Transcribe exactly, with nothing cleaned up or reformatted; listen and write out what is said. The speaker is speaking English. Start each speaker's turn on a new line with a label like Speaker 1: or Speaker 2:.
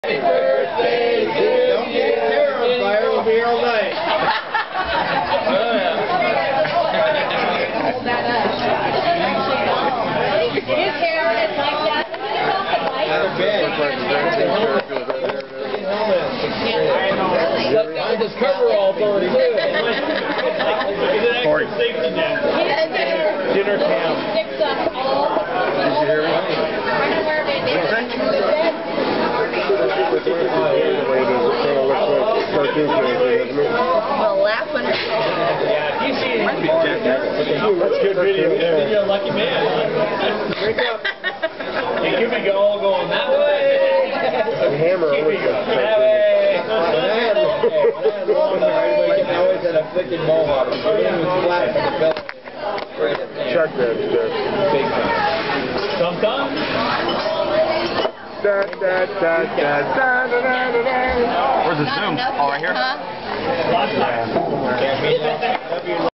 Speaker 1: Happy birthday to you. Don't get hair on fire, we'll be here all night.
Speaker 2: Hold that up. His hair is like that.
Speaker 1: Not a bed.
Speaker 2: Yeah.
Speaker 1: His coveralls on too.
Speaker 3: Corey.
Speaker 2: Dinner cam. Sticks up all.
Speaker 3: Did you hear me?
Speaker 2: Well, laugh when it's
Speaker 1: Yeah, you see
Speaker 3: Might be dead.
Speaker 1: That's good video there. You're a lucky man. Wake up. You give me all going that way.
Speaker 3: Hammer
Speaker 1: Keep me going that way. When I had long hair, I always had a freaking mohawk. Everything was flat in the belly.
Speaker 3: Chuck that stuff.
Speaker 1: Big time. Thumb thumb?
Speaker 3: Da, da, da, da, da, da, da, da. Where's the zoom? Oh, right here?
Speaker 2: Huh?
Speaker 1: Can't beat that.